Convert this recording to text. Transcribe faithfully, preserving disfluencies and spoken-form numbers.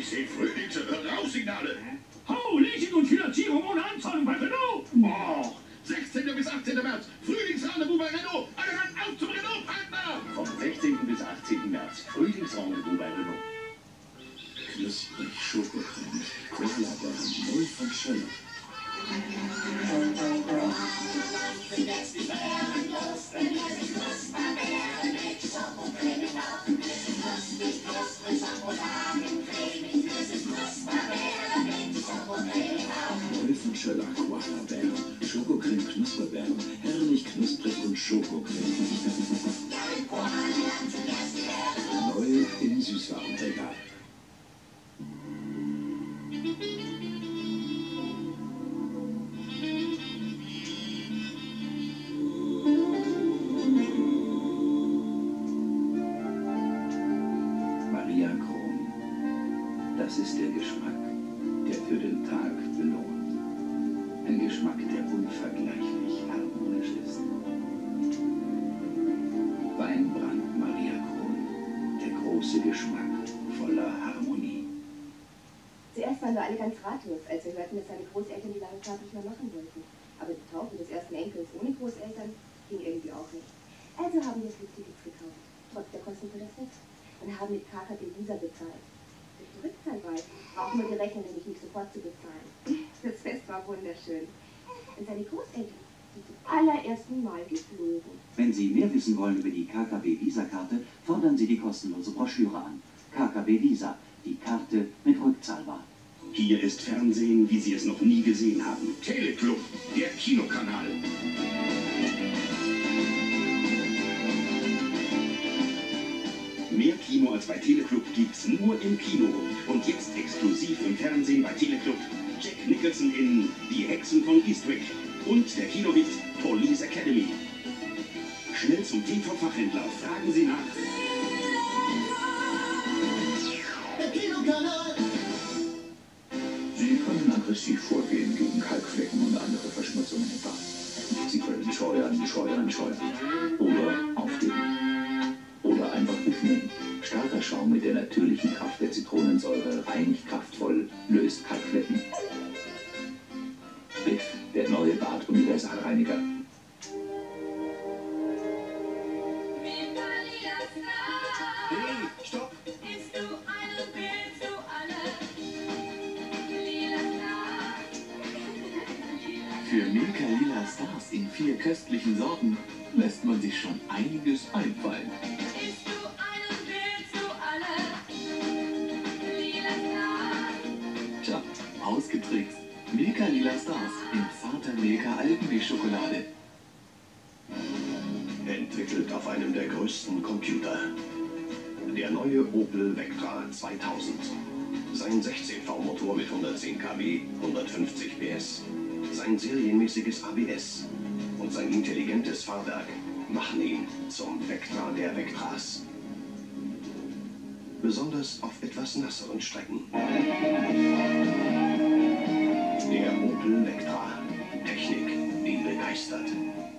Ich sehe Frühlings- und Rauchsignale. Hau, Leasing und Finanzierung ohne Anzahlung bei Renault. Oh, sechzehnten bis achtzehnten März. Frühlingsrendezvous bei Renault. Alle Mann auf zum Renault-Partner. Vom sechzehnten bis achtzehnten März. Frühlingsrendezvous bei Renault. Knusprig Schokocreme. Koala-Bären. Null von Schöller. Schöller Koala-Bären, Schokocreme Knusperbeeren, herrlich knusprig und Schokocreme. Neu im Süßwarenregal. Maria Kron. Das ist der Geschmack, der für den Tag belohnt. Ein Geschmack, der unvergleichlich harmonisch ist. Weinbrand Maria Kron. Der große Geschmack voller Harmonie. Zuerst waren wir alle ganz ratlos, als wir hörten, dass seine Großeltern die lange Fahrt nicht mehr machen wollten. Aber die Taufe des ersten Enkels ohne Großeltern ging irgendwie auch nicht. Also haben wir Flugtickets gekauft, trotz der Kosten für das Fest. Und haben mit K K B Visa bezahlt. Durch die Rückzahlweise brauchen wir die Rechnung nämlich nicht sofort zu bezahlen. Das Fest war wunderschön. Und seine Großeltern sind zum allerersten Mal geflogen. Wenn Sie mehr wissen wollen über die K K B Visa-Karte, fordern Sie die kostenlose Broschüre an. K K B Visa, die Karte mit Rückzahlbar. Hier ist Fernsehen, wie Sie es noch nie gesehen haben. Teleclub, der Kinokanal. Mehr Kino als bei Teleclub gibt's nur im Kino. Und jetzt exklusiv im Fernsehen bei Teleclub. Jack Nicholson in Die Hexen von Eastwick. Und der Kinohit Police Academy. Schnell zum T V-Fachhändler. Fragen Sie nach. Der Kinokanal. Sie können aggressiv vorgehen gegen Kalkflecken und andere Verschmutzungen im Bad. Sie können scheuern, scheuern, scheuern. Oder aufgeben. Oder einfach öffnen. Starker Schaum mit der natürlichen Kraft der Zitronensäure reinigt kraftvoll, löst Kalkflecken. Biff, der neue Bad-Universalreiniger. Hey, stopp! Für Milka Lila Stars in vier köstlichen Sorten lässt man sich schon einiges einfallen. Tja, ausgetrickst. Milka Lila Stars in zarter Milka Alpenmilchschokolade. Entwickelt auf einem der größten Computer. Der neue Opel Vectra zweitausend. Sein sechzehn V-Motor mit hundertzehn Kilowatt, hundertfünfzig P S. Sein serienmäßiges A B S und sein intelligentes Fahrwerk machen ihn zum Vectra der Vectras. Besonders auf etwas nasseren Strecken. Der Opel Vectra. Technik, die begeistert.